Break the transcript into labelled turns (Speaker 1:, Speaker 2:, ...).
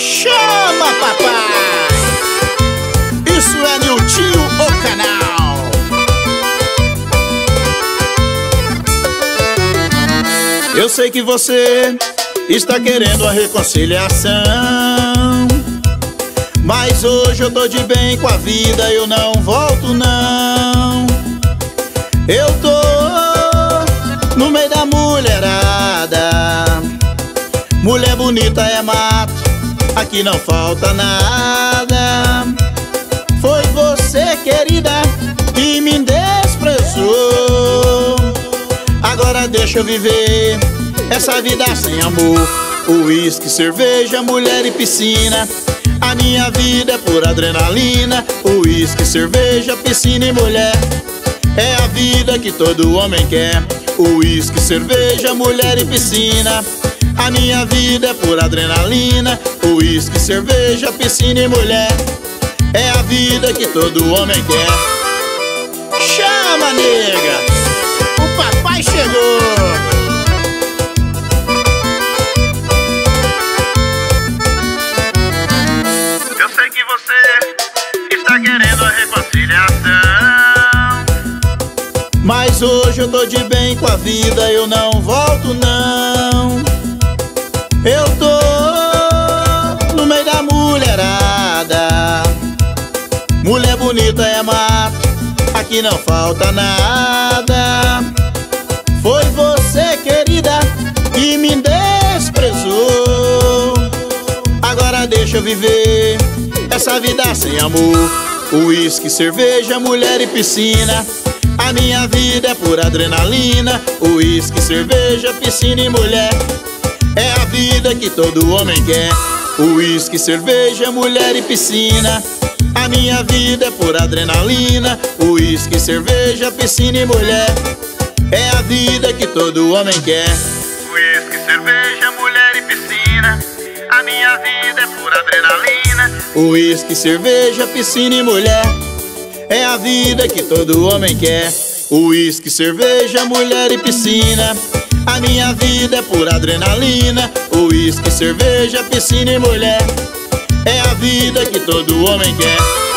Speaker 1: Chama, papai! Isso é Niltinho, o canal. Eu sei que você está querendo a reconciliação, mas hoje eu tô de bem com a vida, eu não volto não. Eu tô no meio da mulherada, mulher bonita é mato, aqui não falta nada. Foi você, querida, que me desprezou. Agora deixa eu viver essa vida sem amor. Uísque, cerveja, mulher e piscina, a minha vida é pura adrenalina. Uísque, cerveja, piscina e mulher, é a vida que todo homem quer. Uísque, cerveja, mulher e piscina, a minha vida é pura adrenalina. Uísque, cerveja, piscina e mulher, é a vida que todo homem quer. Chama, nega! O papai chegou!
Speaker 2: Eu sei que você está querendo a reconciliação,
Speaker 1: mas hoje eu tô de bem com a vida, eu não volto não. Eu tô no meio da mulherada, mulher bonita é mato, aqui não falta nada. Foi você, querida, que me desprezou. Agora deixa eu viver essa vida sem amor. Uísque, cerveja, mulher e piscina, a minha vida é pura adrenalina. Uísque, cerveja, piscina e mulher, é a vida que todo homem quer. Uísque, cerveja, mulher e piscina, a minha vida é pura adrenalina. Uísque, cerveja, piscina e mulher, é a vida que todo homem quer.
Speaker 2: uísque, cerveja, mulher e piscina, a minha vida é pura adrenalina.
Speaker 1: Uísque, cerveja, piscina e mulher, é a vida que todo homem quer. Uísque, cerveja, mulher e piscina, a minha vida é pura adrenalina. Uísque, cerveja, piscina e mulher, é a vida que todo homem quer.